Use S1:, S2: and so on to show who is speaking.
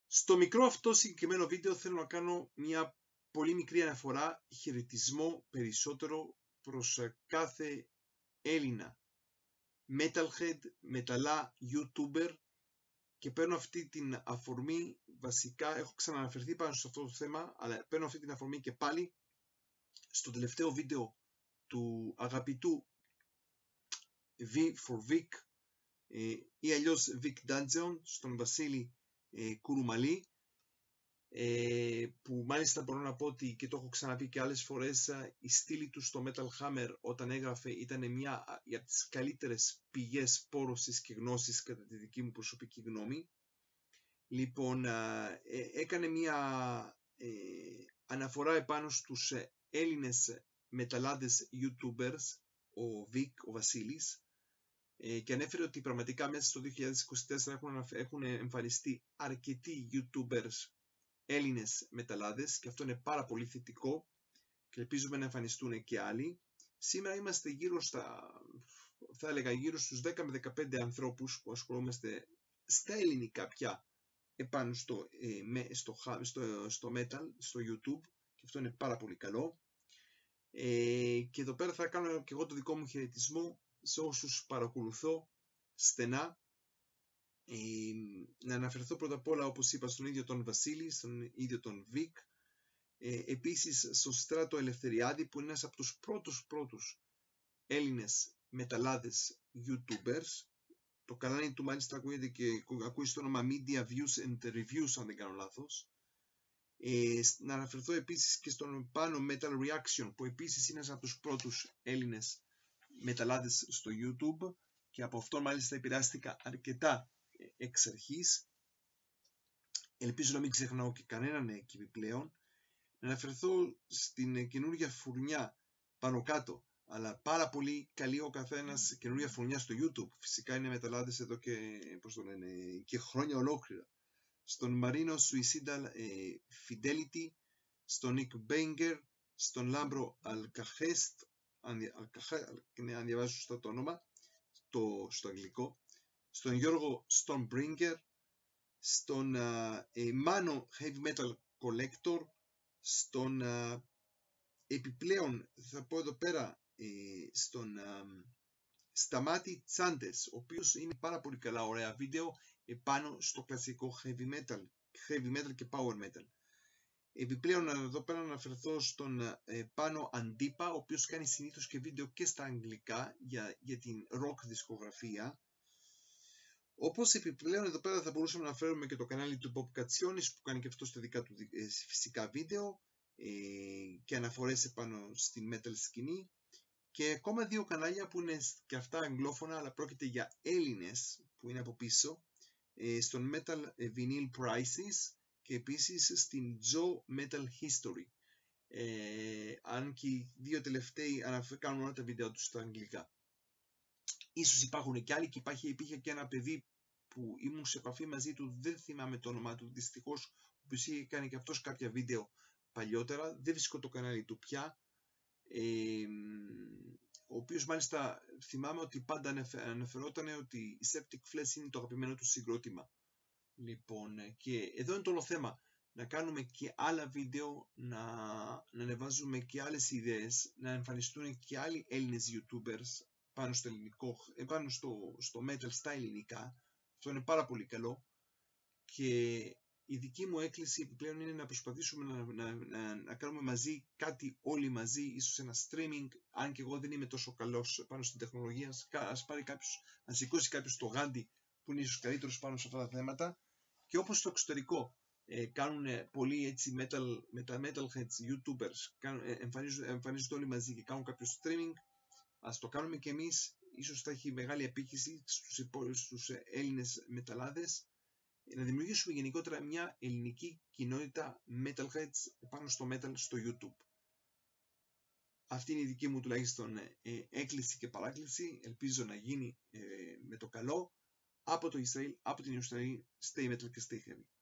S1: Στο μικρό αυτό συγκεκριμένο βίντεο θέλω να κάνω μια πολύ μικρή αναφορά, χαιρετισμό περισσότερο προς κάθε Έλληνα metalhead, μεταλλά, YouTuber, και παίρνω αυτή την αφορμή, βασικά έχω ξανααναφερθεί πάνω σε αυτό το θέμα, αλλά παίρνω αυτή την αφορμή και πάλι στο τελευταίο βίντεο του αγαπητού V for Vic ή αλλιώς Vic Dungeon, στον Βασίλη Κουρουμαλή, που μάλιστα μπορώ να πω ότι, και το έχω ξαναπεί και άλλες φορές, η στήλη του στο Metal Hammer όταν έγραφε ήταν μια από τις καλύτερες πηγές πόρωσης και γνώσης κατά τη δική μου προσωπική γνώμη. Λοιπόν, έκανε μια αναφορά επάνω στους Έλληνες μεταλλάδες YouTubers, ο Vic, ο Βασίλης, και ανέφερε ότι πραγματικά μέσα στο 2024 έχουν εμφανιστεί αρκετοί YouTubers Έλληνες μεταλλάδες, και αυτό είναι πάρα πολύ θετικό και ελπίζουμε να εμφανιστούν και άλλοι. Σήμερα είμαστε γύρω στους 10 με 15 ανθρώπους που ασχολούμαστε στα ελληνικά πια επάνω στο metal, στο YouTube, και αυτό είναι πάρα πολύ καλό. Και εδώ πέρα θα κάνω και εγώ το δικό μου χαιρετισμό σε όσους παρακολουθώ στενά. Να αναφερθώ πρώτα απ' όλα, όπως είπα, στον ίδιο τον Βασίλη, στον ίδιο τον Vic, επίσης στον Στράτο Ελευθεριάδη, που είναι ένας από τους πρώτους Έλληνες μεταλλάδες YouTubers. Το κανάλι του μάλιστα ακούγεται και ακούει στο όνομα Media Views and Reviews, αν δεν κάνω λάθος. Να αναφερθώ επίσης και στον Pano Metal Reaction, που επίσης είναι ένας από τους πρώτους Έλληνες μεταλλάδες στο YouTube, και από αυτό μάλιστα επηρεάστηκα αρκετά εξ αρχής. Ελπίζω να μην ξεχνάω και κανέναν εκεί επιπλέον. Να αναφερθώ στην καινούργια φουρνιά πάνω κάτω, αλλά πάρα πολύ καλή ο καθένας καινούργια φουρνιά στο YouTube. Φυσικά είναι μεταλλάδες εδώ και χρόνια ολόκληρα. Στον Marino Suicidal Fidelity, στον Nick Banger, στον Λάμπρο Alcajest, αν διαβάζω σωστά το όνομα, στο αγγλικό, στον Γιώργο Stormbringer, στον Mano Heavy Metal Collector, στον επιπλέον θα πω εδώ πέρα στον Σταμάτη Τσάντες, ο οποίος είναι πάρα πολύ καλά ωραία βίντεο επάνω στο κλασικό heavy metal και power metal. Επιπλέον εδώ πέρα να αναφερθώ στον Πάνο Αντίπα, ο οποίος κάνει συνήθως και βίντεο και στα αγγλικά για την rock δισκογραφία. Όπως επιπλέον εδώ πέρα θα μπορούσαμε να αναφέρουμε και το κανάλι του Bob Katsiounis, που κάνει και αυτό στα δικά του φυσικά βίντεο και αναφορές επάνω στην metal σκηνή, και ακόμα δύο κανάλια που είναι και αυτά αγγλόφωνα, αλλά πρόκειται για Έλληνες που είναι από πίσω, στον Metal Vinyl Prices και επίσης στην Joe Metal History, αν και οι δύο τελευταίοι κάνουν όλα τα βίντεο τους στα αγγλικά. Ίσως υπάρχουν και άλλοι, και υπήρχε και ένα παιδί που ήμουν σε επαφή μαζί του, δεν θυμάμαι το όνομά του δυστυχώς, ο οποίος είχε κάνει και αυτός κάποια βίντεο παλιότερα, δεν βρίσκω το κανάλι του πια, ο οποίος μάλιστα θυμάμαι ότι πάντα αναφερόταν ότι η Septic Flesh είναι το αγαπημένο του συγκρότημα. Λοιπόν, και εδώ είναι το όλο θέμα, να κάνουμε και άλλα βίντεο, να ανεβάζουμε και άλλες ιδέες, να εμφανιστούν και άλλοι Έλληνες YouTubers πάνω στο ελληνικό, πάνω στο metal στα ελληνικά. Αυτό είναι πάρα πολύ καλό, και η δική μου έκκληση επιπλέον είναι να προσπαθήσουμε να κάνουμε μαζί κάτι όλοι μαζί, ίσως ένα streaming, αν και εγώ δεν είμαι τόσο καλός πάνω στην τεχνολογία. Ας σηκώσει κάποιος το γάντι που είναι ίσως καλύτερος πάνω σε αυτά τα θέματα. Και όπως στο εξωτερικό κάνουν πολλοί έτσι metalheads, YouTubers, εμφανίζονται όλοι μαζί και κάνουν κάποιο streaming, ας το κάνουμε και εμείς. Ίσως θα έχει μεγάλη επίκριση στους Έλληνες μεταλλάδες, να δημιουργήσουμε γενικότερα μια ελληνική κοινότητα metalheads πάνω στο metal στο YouTube. Αυτή είναι η δική μου τουλάχιστον έκκληση και παράκληση. Ελπίζω να γίνει με το καλό. Από το Ισραήλ, από την Ιερουσαλήμ, stay metal και stay heavy.